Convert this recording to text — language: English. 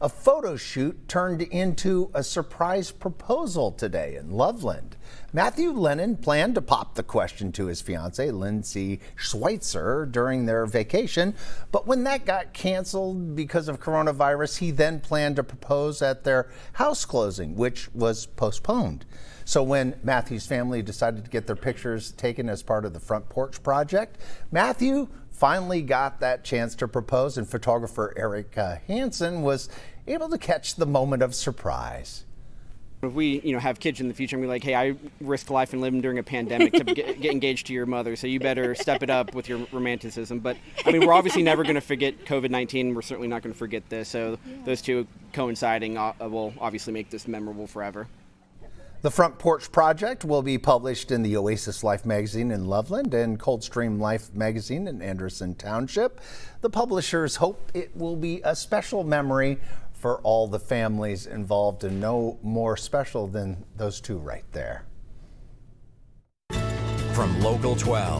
A photo shoot turned into a surprise proposal today in Loveland. Matthew Lennon planned to pop the question to his fiancée, Lindsay Schweitzer, during their vacation. But when that got canceled because of coronavirus, he then planned to propose at their house closing, which was postponed. So when Matthew's family decided to get their pictures taken as part of the Front Porch Project, Matthew finally got that chance to propose, and photographer Eric Hansen was able to catch the moment of surprise. If we, have kids in the future and be like, hey, I risked life and living during a pandemic to get engaged to your mother, so you better step it up with your romanticism. But we're obviously never going to forget COVID-19. We're certainly not going to forget this. So those two coinciding will obviously make this memorable forever. The Front Porch Project will be published in the Oasis Life magazine in Loveland and Coldstream Life magazine in Anderson Township. The publishers hope it will be a special memory for all the families involved, and no more special than those two right there. From Local 12.